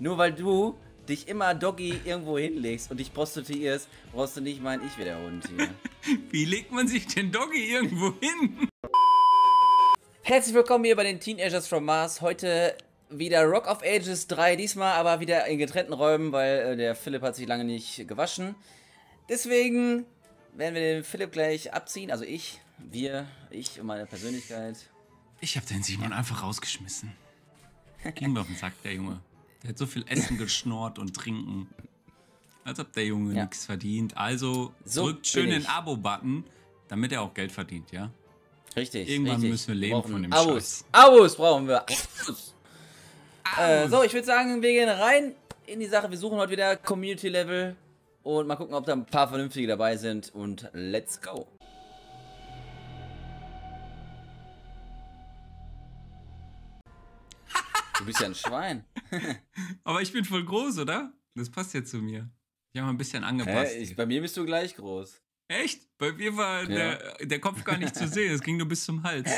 Nur weil du dich immer Doggy irgendwo hinlegst und dich prostituierst, brauchst du nicht meinen, ich wäre der Hund hier. Wie legt man sich den Doggy irgendwo hin? Herzlich willkommen hier bei den Teenagers from Mars. Heute wieder Rock of Ages 3, diesmal aber wieder in getrennten Räumen, weil der Philipp hat sich lange nicht gewaschen. Deswegen werden wir den Philipp gleich abziehen, also ich und meine Persönlichkeit. Ich hab den Simon einfach rausgeschmissen. Ging mir auf den Sack, der Junge. Der hat so viel Essen geschnorrt und trinken. Als ob der Junge nichts verdient. Also drückt schön den Abo-Button, damit er auch Geld verdient, ja? Richtig. Irgendwann müssen wir leben von dem Scheiß. Abos brauchen wir. So, ich würde sagen, wir gehen rein in die Sache. Wir suchen heute wieder Community-Level und mal gucken, ob da ein paar vernünftige dabei sind. Und let's go. Du bist ja ein Schwein. Aber ich bin voll groß, oder? Das passt ja zu mir. Ich habe mal ein bisschen angepasst. Bei mir bist du gleich groß. Echt? Bei mir war der Kopf gar nicht zu sehen. Es ging nur bis zum Hals.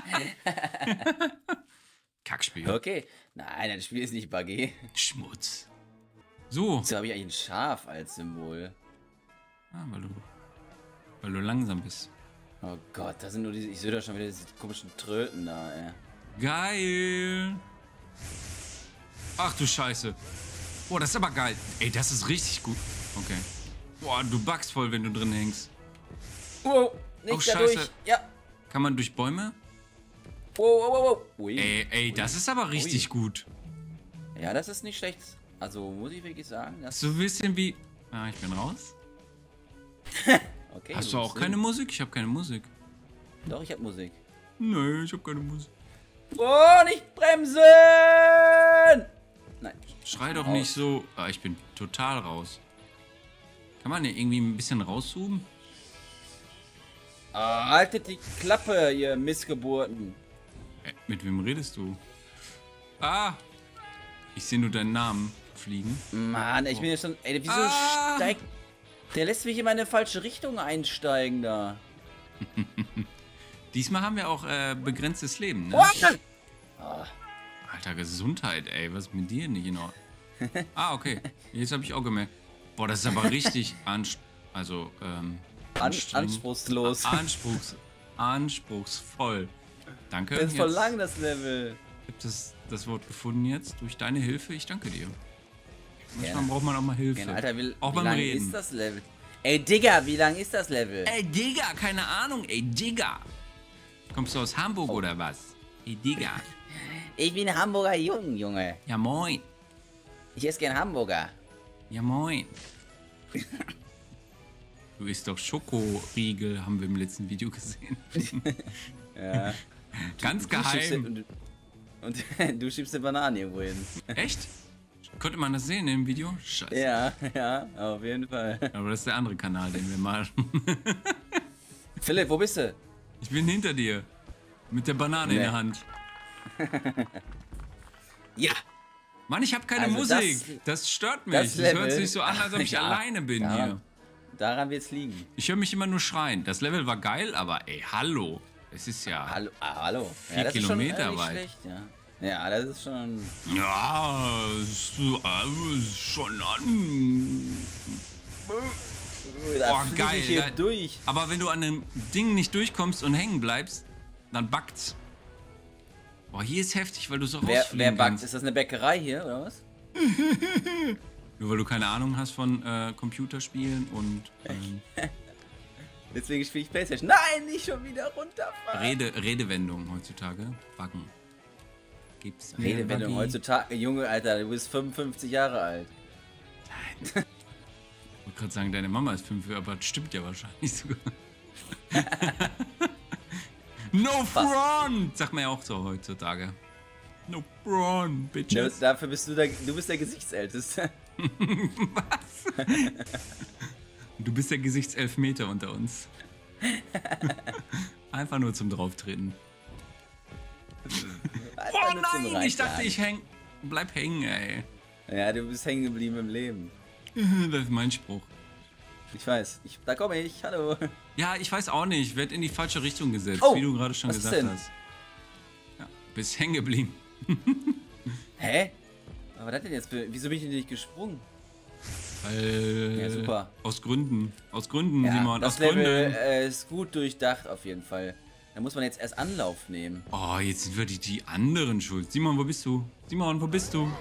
Kackspiel. Okay. Nein, das Spiel ist nicht buggy. Schmutz. So. Wieso habe ich eigentlich ein Schaf als Symbol? Ah, weil du langsam bist. Oh Gott, da sind nur diese. Ich sehe da schon wieder diese komischen Tröten da, ey. Geil. Ach du Scheiße. Boah, das ist aber geil. Ey, das ist richtig gut. Okay. Boah, du buggst voll, wenn du drin hängst. Wow, nicht oh, Scheiße. Dadurch. Ja. Kann man durch Bäume? Wow. Ui. Ey, das ist aber richtig gut. Ja, das ist nicht schlecht. Also, muss ich wirklich sagen. Das So ein bisschen wie... Ah, ich bin raus. Okay. Hast du auch keine Musik? Ich habe keine Musik. Doch, ich habe Musik. Nö, ich habe keine Musik. Oh, nicht bremsen! Nein. Schrei doch nicht so. Ah, ich bin total raus. Kann man hier irgendwie ein bisschen rauszoomen? Haltet die Klappe, ihr Missgeburten. Mit wem redest du? Ah! Ich sehe nur deinen Namen fliegen. Mann, ich bin ja schon... Ey, wieso steigt... Der lässt mich in meine falsche Richtung einsteigen da. Diesmal haben wir auch begrenztes Leben, ne? Oh. Alter, Gesundheit, ey. Was ist mit dir nicht in Ordnung? Ah, okay. Jetzt habe ich auch gemerkt. Boah, das ist aber richtig Anspruchslos. Anspruchsvoll. Danke. Das ist voll lang, das Level. Ich habe das Wort gefunden jetzt durch deine Hilfe. Ich danke dir. Manchmal braucht man auch mal Hilfe. Alter, auch wie beim lang Reden. ist das Level? Ey, Digga, wie lang ist das Level? Ey, Digga, keine Ahnung. Ey, Digga. Kommst du aus Hamburg oder was? Ey, Digga. Ich bin Hamburger Junge. Ja, moin. Ich esse gern Hamburger. Ja, moin. Du isst doch Schokoriegel, haben wir im letzten Video gesehen. Ja. Ganz geheim. Und du schiebst eine Banane irgendwo hin. Echt? Konnte man das sehen im Video? Scheiße. Ja, auf jeden Fall. Aber das ist der andere Kanal, den wir machen. Philipp, wo bist du? Ich bin hinter dir. Mit der Banane in der Hand. Ja. Mann, ich habe keine Musik. Das stört mich. Das hört sich so an, als ob ich alleine bin hier. Daran wird's liegen. Ich höre mich immer nur schreien. Das Level war geil, aber ey, hallo. Es ist ja... Hallo. 4 Kilometer ist weit. Schlecht, ja, das ist schon... Ja, ist schon an. Da geil. Ich hier durch. Aber wenn du an dem Ding nicht durchkommst und hängen bleibst, dann bugt's. Boah, hier ist heftig, weil du so rausfliegen Wer buggt? kannst. Ist das eine Bäckerei hier, oder was? Nur weil du keine Ahnung hast von Computerspielen und... Deswegen spiele ich Playstation. Nein, nicht schon wieder runterfahren. Redewendungen heutzutage. Buggen. Gibt's Redewendungen heutzutage? Junge, Alter, du bist 55 Jahre alt. Nein. Ich wollte gerade sagen, deine Mama ist 5, aber das stimmt ja wahrscheinlich sogar. No front! Sagt man ja auch so heutzutage. No front, bitches. Dafür bist du bist der Gesichtsälteste. Was? Du bist der Gesichtselfmeter unter uns. Einfach nur zum Drauftreten. Oh nein, ich dachte, ich bleib hängen, ey. Ja, du bist hängen geblieben im Leben. Das ist mein Spruch. Ich weiß. Da komme ich. Hallo. Ja, ich weiß auch nicht. Ich werde in die falsche Richtung gesetzt, wie du gerade schon gesagt hast. Ja, bist hängen geblieben. Hä? Aber was hat denn jetzt wieso bin ich denn nicht gesprungen? Ja, super. Aus Gründen. Aus Gründen, Ja, Simon. das Aus Level Gründen. ist gut durchdacht auf jeden Fall. Da muss man jetzt erst Anlauf nehmen. Oh, jetzt sind wir die anderen schuld. Simon, wo bist du? Simon, wo bist du?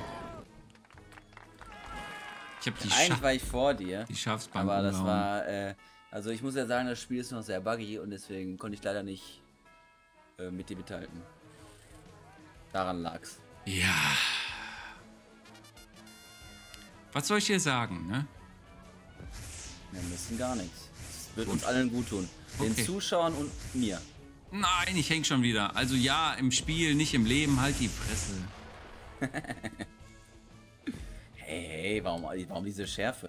Ich hab die Eigentlich war ich vor dir. Die Schafsbank Aber das umgehauen. war, also ich muss ja sagen, das Spiel ist noch sehr buggy und deswegen konnte ich leider nicht mit dir mithalten. Daran lag's. Ja. Was soll ich dir sagen, ne? Wir müssen gar nichts. Das wird uns allen gut tun. Den Okay. Zuschauern und mir. Nein, ich häng schon wieder. Also ja, im Spiel, nicht im Leben, halt die Fresse. Hey, warum diese Schärfe?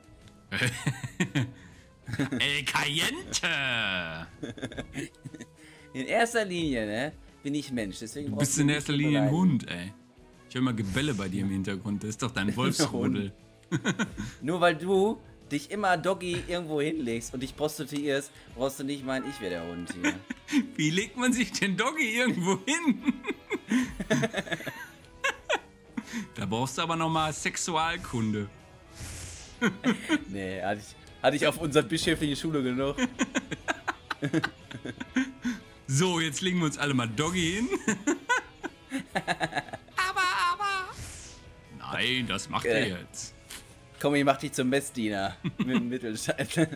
El Caliente! In erster Linie, ne, bin ich Mensch. Deswegen Du brauchst bist in mich erster nicht Linie ein beleidigen. Hund, ey. Ich höre mal Gebelle bei dir im Hintergrund. Das ist doch dein Wolfsrudel. Nur weil du dich immer Doggy irgendwo hinlegst und dich prostituierst, brauchst du nicht meinen, ich wäre der Hund hier. Wie legt man sich den Doggy irgendwo hin? Da brauchst du aber nochmal Sexualkunde. Nee, hatte ich auf unserer bischöflichen Schule genug. So, jetzt legen wir uns alle mal Doggy hin. aber. Nein, das macht er jetzt. Komm, ich mach dich zum Messdiener. Mit dem Mittelscheitel.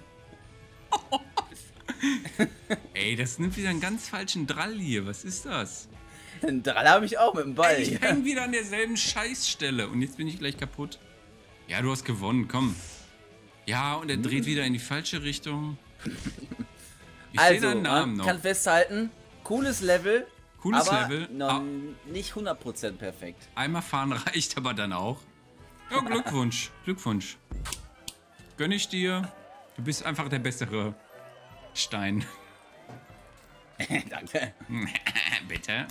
Ey, das nimmt wieder einen ganz falschen Drall hier. Was ist das? Einen Drall habe ich auch mit dem Ball. Ich häng wieder an derselben Scheißstelle. Und jetzt bin ich gleich kaputt. Ja, du hast gewonnen, komm. Ja, und er dreht wieder in die falsche Richtung. Ich sehe Also, deinen Namen man noch. kann festhalten, cooles Level, Cooles aber Level. noch nicht 100% perfekt. Einmal fahren reicht aber dann auch. Ja, Glückwunsch. Glückwunsch. Gönn ich dir. Du bist einfach der bessere Stein. Danke. Bitte.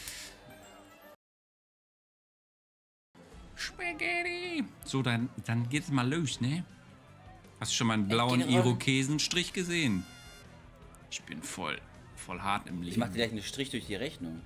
Spaghetti. So, dann geht's mal los, ne? Hast du schon mal einen blauen Geht rum. Irokesenstrich gesehen? Ich bin voll hart im Leben. Ich mach dir gleich einen Strich durch die Rechnung.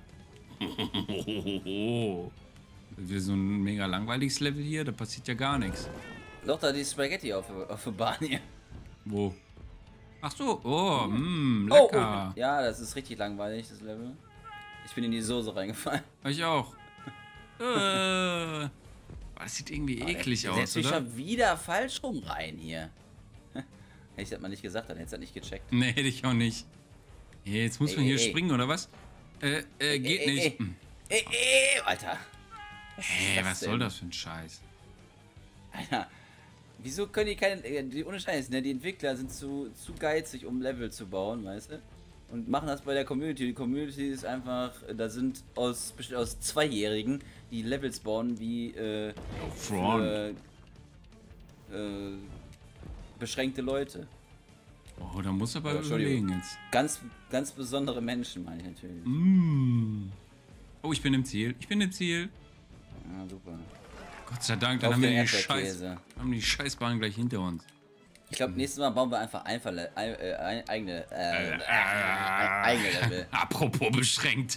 Wir so ein mega langweiliges Level hier, da passiert ja gar nichts. Doch, da die Spaghetti auf der Bahn hier. Wo? Ach so, oh, Oh, lecker. ja, das ist richtig langweilig, das Level. Ich bin in die Soße reingefallen. Ich auch. Das sieht irgendwie eklig Der aus, setzt mich oder? schon wieder falsch rum rein hier. Hätte ich das mal nicht gesagt, dann hätte ich das nicht gecheckt. Nee, hätte ich auch nicht. Hey, jetzt muss man hier springen, oder was? Geht nicht. Alter. Hey, was soll denn? das für ein Scheiß? Alter. Wieso können die keine. Die ohne Scheiß, ne? Die Entwickler sind zu geizig, um Level zu bauen, weißt du? Und machen das bei der Community. Die Community ist einfach. Besteht aus Zweijährigen, die Levels bauen wie Front. beschränkte Leute. Oh, da muss aber Entschuldigung. überlegen jetzt. Ganz besondere Menschen, meine ich natürlich. Oh, ich bin im Ziel. Ich bin im Ziel. Ja, super. Gott sei Dank, dann Auf haben wir den die Erdbeerkäse. Scheißbahn gleich hinter uns. Ich glaube, nächstes Mal bauen wir einfach eigene Level. Apropos beschränkt.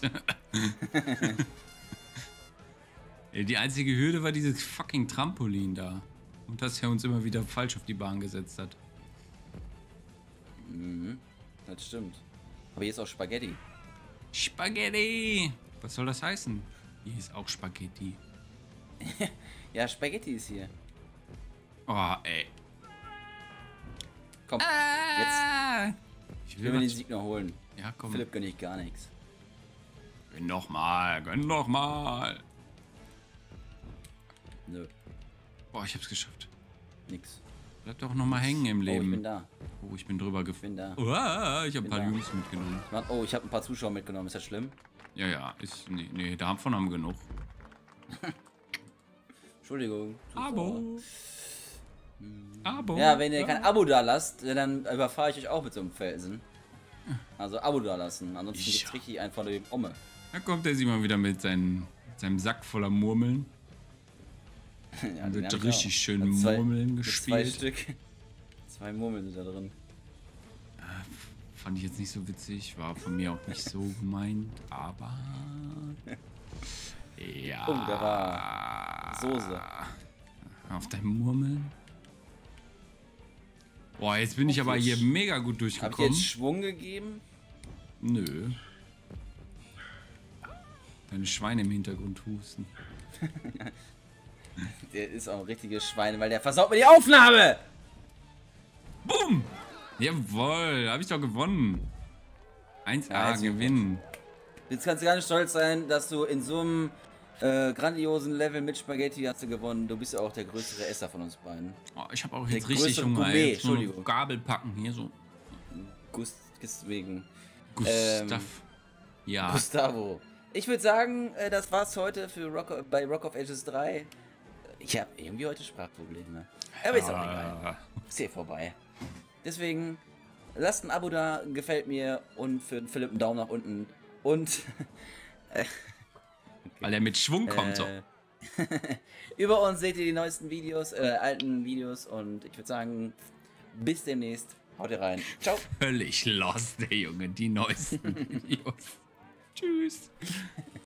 Die einzige Hürde war dieses fucking Trampolin da. Und das er uns immer wieder falsch auf die Bahn gesetzt hat. Das stimmt. Aber hier ist auch Spaghetti. Spaghetti! Was soll das heißen? Hier ist auch Spaghetti. Ja, Spaghetti ist hier. Oh, ey. Komm, jetzt Ich will mir den Sieg noch holen. Ja, komm. Philipp gönn ich gar nichts. Gönn doch mal, gönn doch mal. Nö, Boah, ich hab's geschafft. nix. Bleib doch noch mal hängen im Oh, Leben. ich bin da. Oh, ich bin drüber Bin da. gefallen. Ich hab ein paar da. Jungs mitgenommen. Oh, ich habe ein paar Zuschauer mitgenommen. Ist das schlimm? Ja, ja, ist. Nee, davon haben wir genug. Entschuldigung. Zuschauer. Abo. Ja, wenn ihr kein Abo da lasst, dann überfahre ich euch auch mit so einem Felsen. Also Abo da lassen. Ansonsten Ja. gibt's richtig einen von dem Omme. Da kommt der Simon wieder mit seinem Sack voller Murmeln. Ja, Da den hab wird ich richtig auch. schön Mit Murmeln mit gespielt. 2 Stück. 2 Murmeln sind da drin. Fand ich jetzt nicht so witzig, war von mir auch nicht so gemeint, aber Ja. Oh, da war Soße. Auf deinem Murmeln. Boah, jetzt bin ich aber hier mega gut durchgekommen. Hab ich jetzt Schwung gegeben? Nö. Deine Schweine im Hintergrund husten. Der ist auch ein richtiges Schwein, weil der versaut mir die Aufnahme! Boom! Jawohl, hab ich doch gewonnen. 1A, gewinnen. Jetzt kannst du gar nicht stolz sein, dass du in so einem grandiosen Level mit Spaghetti hast du gewonnen. Du bist ja auch der größere Esser von uns beiden. Oh, ich habe auch jetzt richtig Hunger. Entschuldigung. Gabel packen hier so. Deswegen. Gustav. Ja. Gustavo. Ich würde sagen, das war's heute für bei Rock of Ages 3. Ich habe irgendwie heute Sprachprobleme. Aber ist auch egal. Ist hier vorbei. Deswegen, lasst ein Abo da, gefällt mir, und für den Philipp einen Daumen nach unten. Und okay. Weil er mit Schwung kommt. So. Über uns seht ihr die neuesten Videos, alten Videos, und ich würde sagen, bis demnächst. Haut ihr rein. Ciao. Völlig lost, der Junge, die neuesten Videos. Tschüss.